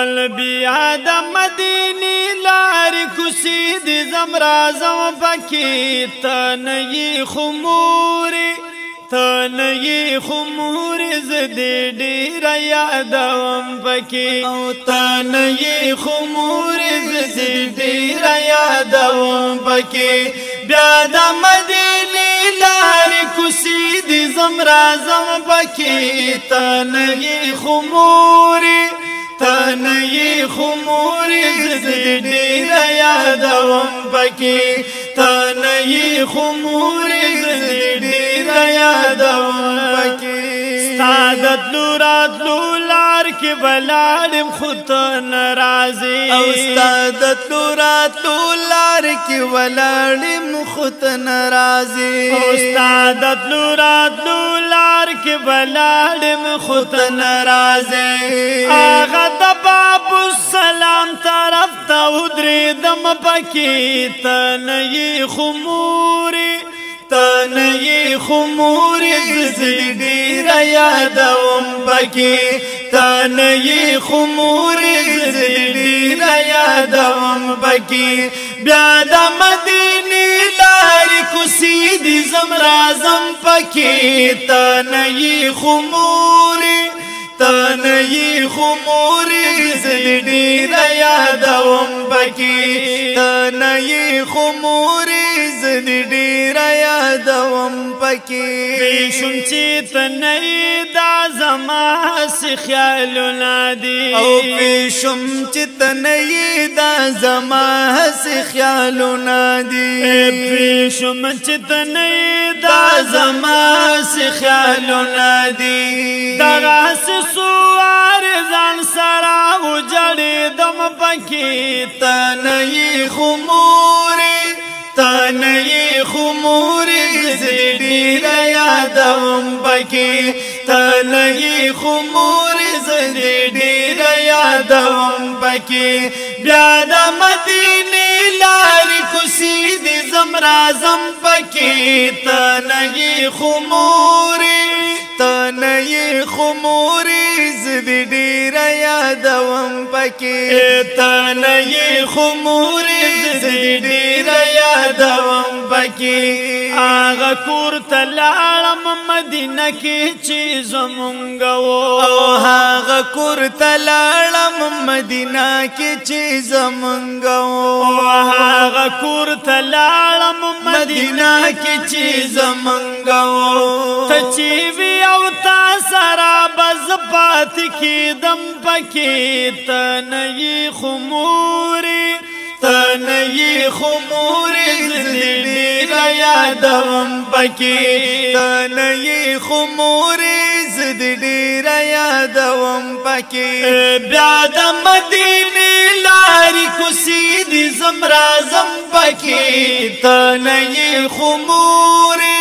ول بیا د مدینی لار کوسی د زمرازم پکی تنی خموري تنی خموري زد ډیر یادوم پکی او تنی خموري زد ډیر یادوم پکی بیا د مدینی لار کوسی د زمرازم پکی تنی خموري تنی خموري زد ډیر یادوم پکی تنی خموري زد ډیر یادوم پکی ستادت لورات لولار کی بلالم خود ناراضی او ستادت لورات لولار کی بلالم خود ناراضی او ستادت لورات لولار کی بلالم خود ناراضی آغا د باب السلام طرف تا ودریدم پکی تنی خموري تنی خموري زد ډیر یادوم پکی تنی خموري زد ډیر یادوم پکی بیا د مدینی لار کوسی د زمرازم پکی تنی خموري تنی خموري زد ډیر یادوم پکی تنی خموري زد ډیر یادوم پکی پیشم چې تنی دا زما سی خیالونه دي او پیشم چې تنی دا زما سی خیالونه دي پیشم چې تنی دا زما سی خیالونه دي دغه سوار ځان سره وجړې دم پکی تنی خموري تنی خموري زد ډیر یادوم پکی تنی خموري زد ډیر یادوم پکی بیا د مدینی لار کوسی د زمرازم پکی تنی خموري تنی خموري زد ډیر یادوم پکی تنی خموري زد ډیر یادوم پکی آغا کور تلالم مدینه کی چې زمونږ وو او هغه کور تلالم مدینه کی چې زمونږ وو هغه کور تلالم مدینه کی چې زمونږ وو ته چې وی او تا سره بز پات کی دم پکی تنی خموري تنی خموري زد ډیر یادوم پکی تنی خموري زد ډیر یادوم پکی بیا د مدینی لار کوسی د زمرازم پکی تنی خموري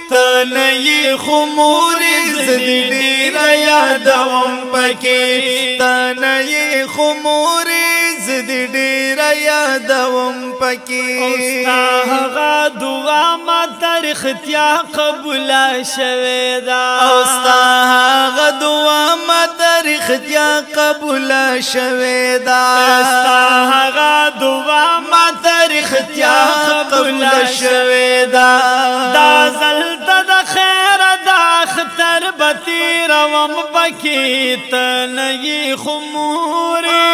تنی خموري زد ډیر یادوم پکی تنی خموري زد ډیر یادوم پکی او ستا هغه دعا ما تاریخ تیا قبول شوه دا او ستا هغه دعا ما تاریخ تیا قبول شوه دا ستا هغه دعا ما تاریخ تیا قبول شوه دا دا زلته د خیر د اختر بتیر وم پکی تنی خموري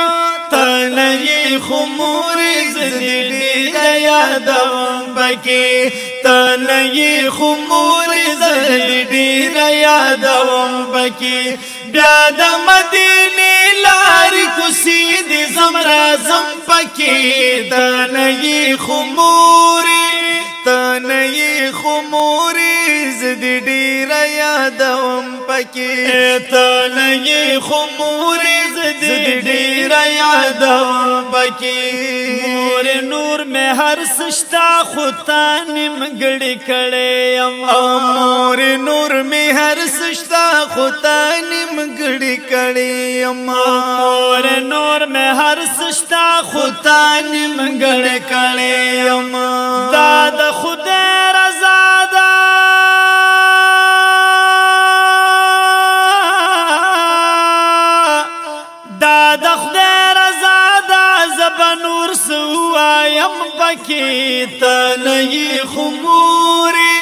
تنی خموري زد ډیر یادوم پکی تنی خموري زد ډیر یادوم پکی بیا د مدینی لار کوسی د زمرازم پکی تنی خموري تنی خموري زد ډیر یادوم پکی تنی خموري زد ډیر یادوم پکی نور نور میں ہر سشتا خطا نمگڑی کڑے مور نور میں ہر سشتا خطا نمگڑی کڑے مور نور میں ہر سشتا خطا نمگڑی کڑے داد خود رضا دا داد خود پکی تنهی خموری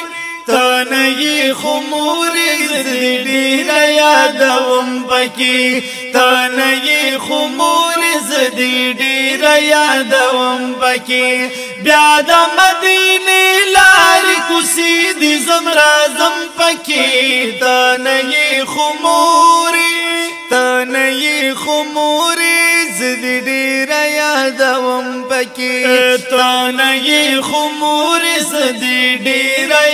تنهی خموری زدی یادوم پکی تنهی خموری زدی یادوم پکی بیا د مدینه لار کوسی دی زمرازم پکی تنهی خموری تنهی خموری زدی یادوم پکی تنهی خموری زدی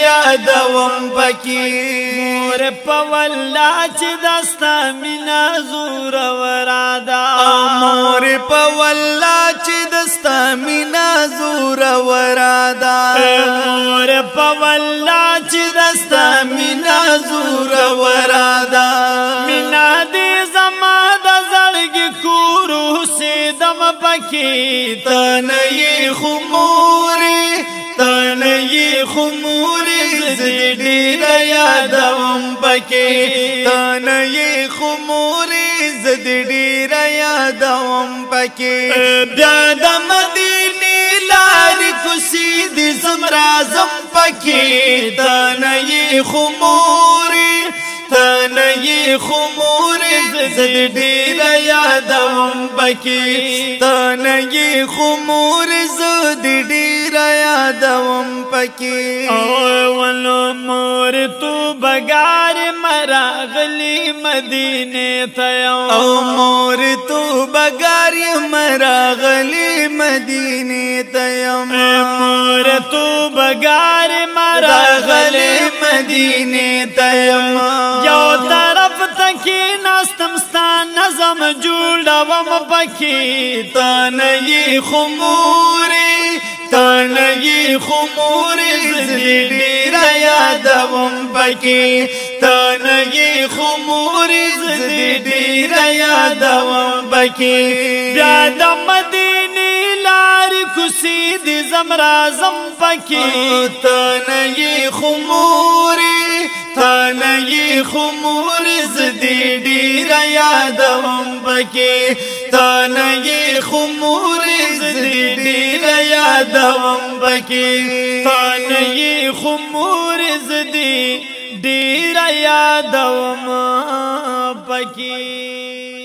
یادوم پکی مور پولا چې دستا مینا زور ورادا مور پولا چې دستا مینا زور ورادا مور پولا چې دستا مینا زور ورادا مینا دې زما د زړګي کورو سیدم پکی تنهی خموری تنهی خموری زدی یادوم پکی تنهی خموری زدی یادوم پکی بیا د مدینه لار کوسی دی زمرازم پکی تنهی خموری تنهی خموری زدی یادوم پکی تنهی خموری زدی یادوم پکی ولو مور تو بگار مراغلی مدینه تیو او مور تو بگار مراغلی مدینه تیو مور تو بگار مراغلی مدینه تیو یو طرف تکی نستمستان نظم جوړوم پکی تنهی خموری تنهی خموری زدی یادوم پکی تنهی خموری زدی یادوم پکی بیا د مدینه لار کوسی دی زمرازم پکی تنهی خموری تنهی خموری زدی یادوم پکی تنهی خموری زدی یادوم پکی تنهی خمور زدی ډیر یادوم پکی